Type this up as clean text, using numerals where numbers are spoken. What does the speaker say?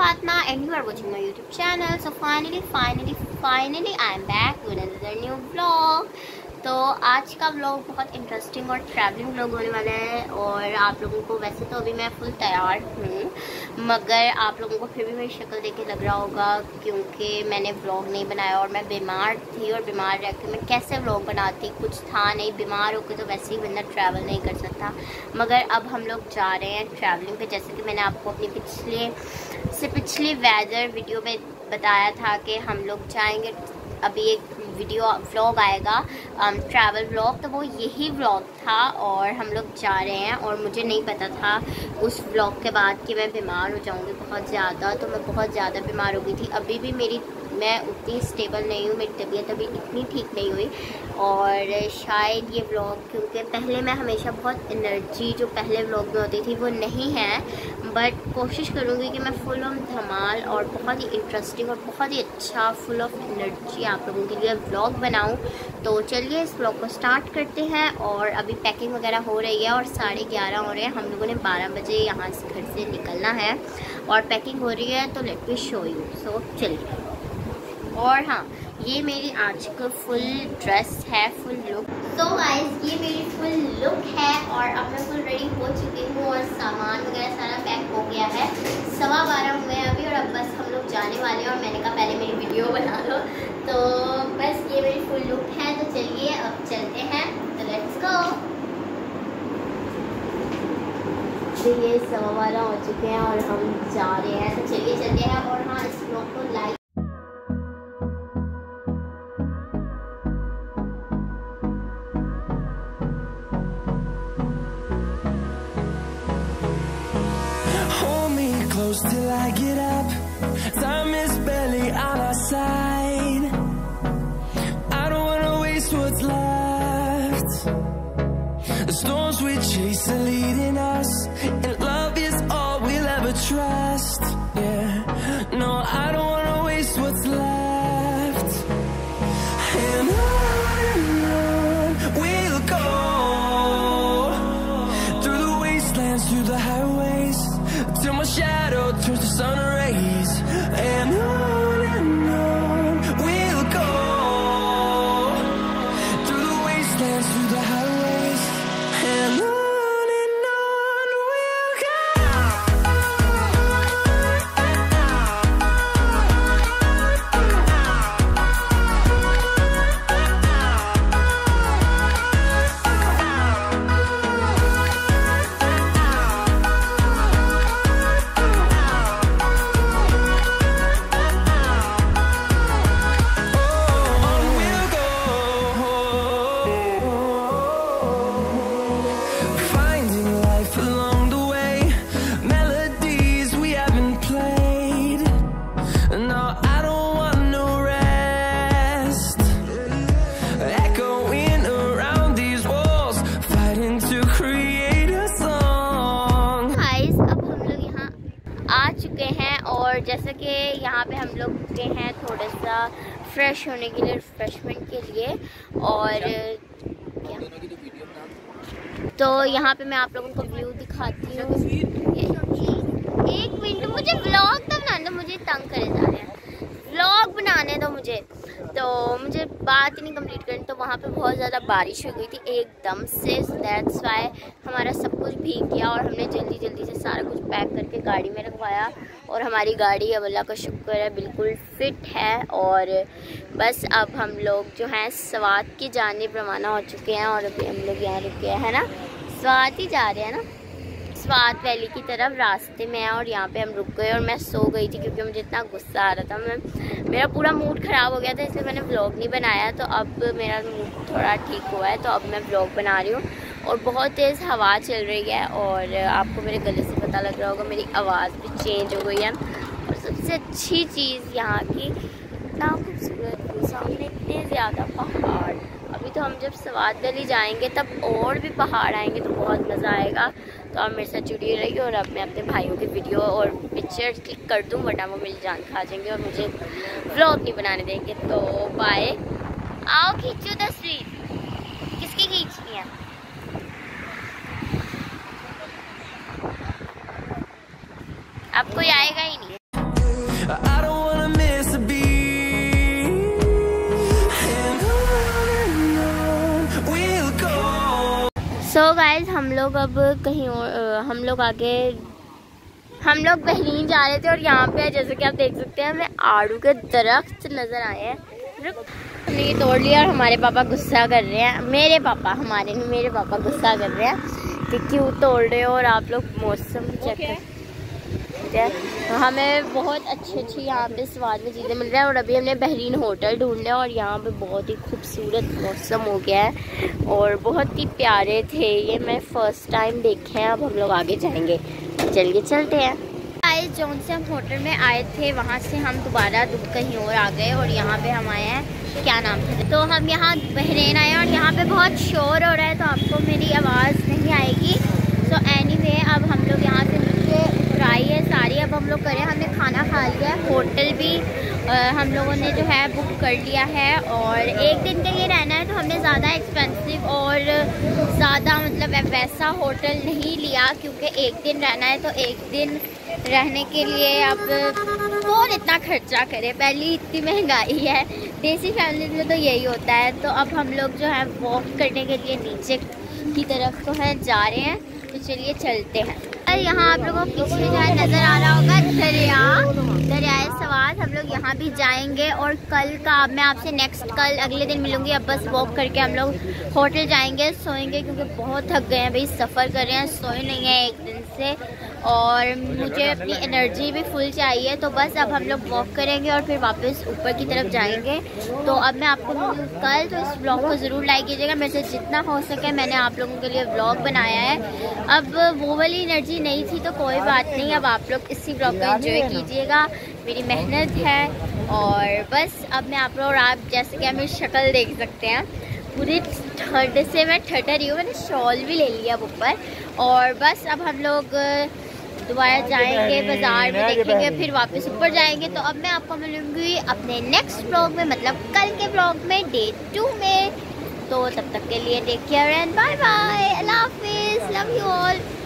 Fatma and you are watching my YouTube channel. So finally I am back with another new vlog. तो आज का vlog बहुत interesting और travelling vlog होने वाला है। और आप लोगों को वैसे तो अभी मैं फुल तैयार हूँ, मगर आप लोगों को फिर भी मेरी शक्ल देख के लग रहा होगा क्योंकि मैंने व्लॉग नहीं बनाया और मैं बीमार थी। और बीमार रह के मैं कैसे व्लॉग बनाती, कुछ था नहीं। बीमार होकर तो वैसे ही बंदा ट्रैवल नहीं कर सकता। मगर अब हम लोग जा रहे हैं ट्रैवलिंग पे। जैसे कि मैंने आपको अपनी पिछली वेदर वीडियो में बताया था कि हम लोग जाएंगे। अभी एक व्लॉग आएगा ट्रैवल व्लॉग, तो वो यही व्लॉग था और हम लोग जा रहे हैं। और मुझे नहीं पता था उस व्लॉग के बाद कि मैं बीमार हो जाऊंगी बहुत ज़्यादा। तो मैं बहुत ज़्यादा बीमार हो गई थी। अभी भी मैं उतनी स्टेबल नहीं हूँ, मेरी तबीयत अभी इतनी ठीक नहीं हुई। और शायद ये व्लॉग, क्योंकि पहले मैं हमेशा बहुत एनर्जी जो पहले व्लॉग में होती थी वो नहीं है, बट कोशिश करूँगी कि मैं फुल ऑफ धमाल और बहुत ही इंटरेस्टिंग और बहुत ही अच्छा फुल ऑफ एनर्जी आप लोगों के लिए व्लॉग बनाऊं। तो चलिए इस व्लॉग को स्टार्ट करते हैं। और अभी पैकिंग वगैरह हो रही है और 11:30 हो रहे हैं। हम लोगों ने 12 बजे यहाँ से घर से निकलना है और पैकिंग हो रही है। तो let me show you. So चलिए। और हाँ, ये मेरी आज का फुल ड्रेस है, फुल लुक। तो गाइस ये मेरी फुल लुक है और अब मैं फुल रेडी हो चुकी हूँ और सामान वगैरह सारा पैक हो गया है। 12:15 हुए हैं अभी और अब बस हम लोग जाने वाले हैं। और मैंने कहा पहले मेरी वीडियो बना लो। तो बस ये मेरी फुल लुक है। तो चलिए अब चलते हैं। तो लेट्स गो। ये 12:15 हो चुके हैं और हम जा रहे हैं। तो चलिए चलते हैं। और हाँ, इस व्लॉग को like till I get up. Time is barely on our side. I don't wanna waste what's left. The storms we chase are leading us, and love is all we'll ever trust. Yeah, no, I don't wanna waste what's left. And on we'll go, through the wastelands, through the highways, till my shadow turns to sun rays. And on we'll go, through the wastelands, through the highways. And on we'll go. और जैसे कि यहाँ पे हम लोग रुके हैं थोड़ा सा फ्रेश होने के लिए, रिफ्रेशमेंट के लिए। और क्या तो यहाँ पे मैं आप लोगों को व्यू दिखाती हूँ। एक मिनट, मुझे व्लॉग तो बनाने दो, मुझे तंग करे जा रहे हैं। व्लॉग बनाने दो मुझे, तो मुझे बात ही नहीं कंप्लीट करनी। तो वहाँ पे बहुत ज़्यादा बारिश हो गई थी एकदम से, दैट्स वाई हमारा सब कुछ भीग गया और हमने जल्दी से सारा कुछ पैक करके गाड़ी में रखवाया। और हमारी गाड़ी अब अल्लाह का शुक्र है बिल्कुल फिट है। और बस अब हम लोग जो हैं स्वात की जानिब रवाना हो चुके हैं। और अभी हम लोग यहाँ रुके हैं ना, स्वात ही जा रहे हैं ना, स्वात वैली की तरफ रास्ते में है। और यहाँ पे हम रुक गए और मैं सो गई थी क्योंकि मुझे इतना गुस्सा आ रहा था। मेरा पूरा मूड ख़राब हो गया था, इसलिए मैंने व्लॉग नहीं बनाया। तो अब मेरा मूड थोड़ा ठीक हुआ है, तो अब मैं व्लॉग बना रही हूँ। और बहुत तेज़ हवा चल रही है और आपको मेरे गले से पता लग रहा होगा मेरी आवाज़ भी चेंज हो गई है। और सबसे अच्छी चीज़ यहाँ की इतना खूबसूरत, सामने इतने ज़्यादा पहाड़। अभी तो हम जब स्वात वैली जाएंगे तब और भी पहाड़ आएंगे, तो बहुत मज़ा आएगा। तो आप मेरे साथ जुड़ी रहिए। और अब मैं अपने भाइयों की वीडियो और पिक्चर क्लिक कर दूँ वरना वो मेरी जान खा जाएंगे और मुझे व्लॉग नहीं बनाने देंगे। तो बाय। आओ खींचो तस्वीर। किसकी खींचनी है? अब कोई आएगा ही नहीं। I don't wanna miss a beat. And on we'll go. So guys, हम लोग अब कहीं और हम लोग बहरीन जा रहे थे और यहाँ पे जैसे कि आप देख सकते हैं हमें आड़ू के दरख्त नजर आए हैं। हमने ये तोड़ लिया और हमारे पापा गुस्सा कर रहे हैं। मेरे पापा गुस्सा कर रहे हैं कि क्यों तोड़ रहे हो और आप लोग मौसम चेक कर। हमें बहुत अच्छी यहाँ पे स्वाद में चीज़ें मिल रही है और अभी हमने बहरीन होटल ढूंढ लिया और यहाँ पे बहुत ही खूबसूरत मौसम हो गया है और बहुत ही प्यारे थे ये। मैं फ़र्स्ट टाइम देखे हैं। अब हम लोग आगे जाएंगे, चलिए चलते हैं। आज जौन से हम होटल में आए थे वहाँ से हम दोबारा कहीं और आ गए और यहाँ पे हम आए हैं, क्या नाम था, तो हम यहाँ बहरीन आए और यहाँ पे बहुत शोर हो रहा है तो आपको मेरी आवाज़ नहीं आएगी। तो एनीवे अब हम लोग यहाँ से फ्राई है सारी। अब हम लोग करें, हमने खाना खा लिया है, होटल भी हम लोगों ने जो है बुक कर लिया है और एक दिन के लिए रहना है तो हमने ज़्यादा एक्सपेंसिव और ज़्यादा मतलब वैसा होटल नहीं लिया क्योंकि एक दिन रहना है तो एक दिन रहने के लिए अब कौन इतना खर्चा करे, पहले इतनी महंगाई है। देसी फैमिली में तो यही होता है। तो अब हम लोग जो है वॉक करने के लिए नीचे की तरफ तो है जा रहे हैं, तो चलिए चलते हैं। और यहाँ आप लोगों को पीछे जो है नज़र आ रहा होगा दरियाए सवात। हम लोग यहाँ भी जाएंगे और कल का मैं आपसे कल अगले दिन मिलूंगी। अब बस वॉक करके हम लोग होटल जाएंगे, सोएंगे क्योंकि बहुत थक गए हैं भाई, सफ़र कर रहे हैं, सोए नहीं है एक दिन से और मुझे अपनी एनर्जी भी फुल चाहिए। तो बस अब हम लोग वॉक करेंगे और फिर वापस ऊपर की तरफ जाएंगे। तो अब मैं आपको मिलूँ कल, तो इस ब्लॉग को ज़रूर लाइक कीजिएगा। मेरे से जितना हो सके मैंने आप लोगों के लिए ब्लॉग बनाया है। अब वो वाली एनर्जी नहीं थी तो कोई बात नहीं, अब आप लोग इसी ब्लॉग को एंजॉय कीजिएगा। मेरी मेहनत है और बस अब मैं आप जैसे कि मेरी शक्ल देख सकते हैं, पूरी ठंड से मैं ठटर रही हूँ। मैंने शॉल भी ले लिया ऊपर और बस अब हम लोग दोबारा जाएंगे, बाजार में देखेंगे, फिर वापस ऊपर जाएंगे। तो अब मैं आपको मिलूंगी अपने नेक्स्ट ब्लॉग में, मतलब कल के ब्लॉग में, डे 2 में। तो तब तक के लिए take care and bye bye, अल्लाह हाफिज़, लव यू ऑल।